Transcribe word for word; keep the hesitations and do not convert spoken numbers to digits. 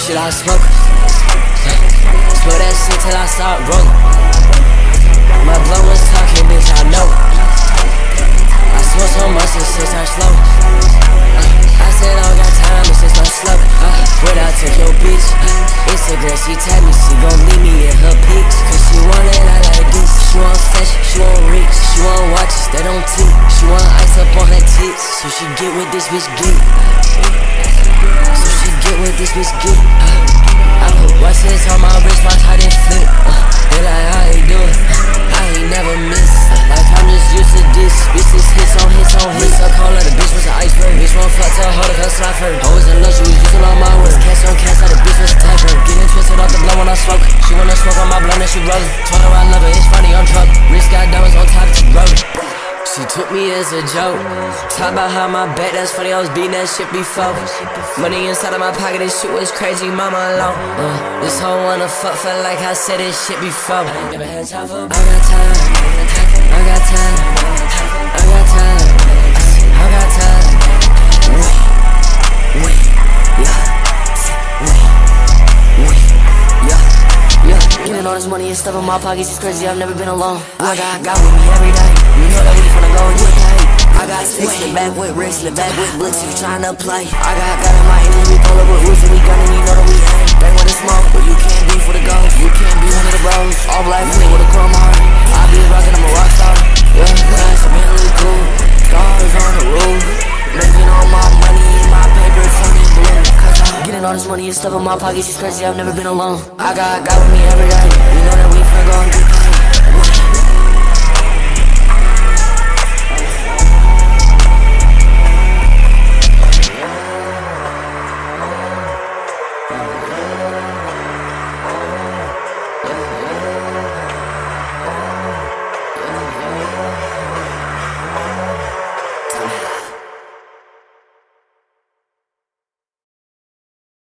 shit I smoke. Smoke that shit till I start rolling. My blood was talking, bitch, I know. I smoke so much, this shit start slow. uh, I said I don't got time, this shit start slow. uh, When I took your bitch, uh, Instagram, she tell me she gon' leave me in her pics. Cause she want it out like this. She want fashion, she want rich. She want watches that don't tick. She want ice up on her tits. So she get what this bitch get. So she get what this bitch get. uh, I put watches on my wrist, watch how they flip. uh, They like how they do it, uh, I ain't never miss. uh, Like I'm just used to this. Bitch is hits on hits on hits. So cold like the bitch was an iceberg. Bitch won't fuck till hold her slide first. Always in love, she was using all my words. Cash on cash, like the bitch was a typer. Getting twisted off the blow when I smoke. She wanna smoke on my blunt and she rollin'. Told her I love her, it's funny, I'm trouble. Wrist got diamonds on top, she rollin'. She took me as a joke. Talk about how my back, that's funny, I was beating that shit before. Money inside of my pocket, this shit was crazy, mama alone. uh, This hoe wanna fuck, felt like I said this shit before. I ain't never had time for I got time, I got time, I got time, I got time. Wait, wait, yeah, wait, wait, yeah, yeah. Getting all this money and stuff in my pockets is crazy, I've never been alone. I got, got with me every day. You know that we finna go and get paid. I got six in the back with wrist, in the back with books, you tryna play. I got, got in my ears, we pull up with roots and we gun and you know that we ain't. They wanna smoke, but you can't be for the ghost. You can't be one of the bros. All black fit with a chrome heart. I be rockin', I'm a rock star. Yeah, nice, I'm really cool. Stars on the roof. Making all my money in my paper, sunny blue. Cause I'm getting all this money and stuff in my pockets, it's crazy, I've never been alone. I got, got with me every day. You know that we finna go and get